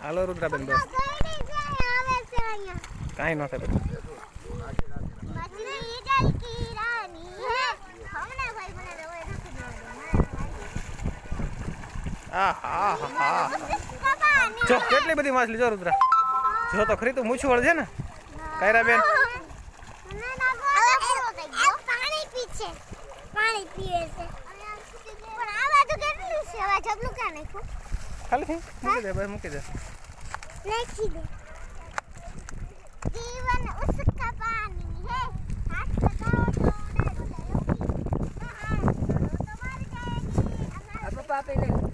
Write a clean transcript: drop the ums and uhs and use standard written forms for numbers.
હાલો રુદ્રાબેન બસ કાંઈ ન થાય બેટા જો કેટલી બધી માછલી જો રુદ્રા જો તો ખરી તું મૂછું વળ છે ને કાયરા બેન પાણી પીવે છે પણ આ બાજુ કેટલું છે હવે જબલું ક્યાં નાખ્યું ખાલી મૂકી દે ભાઈ મૂકી દે નાખી દે जीवन उसका पानी है हाथ लगाओ तो उड़े तुम्हारी जाएगी अब पापा पे ले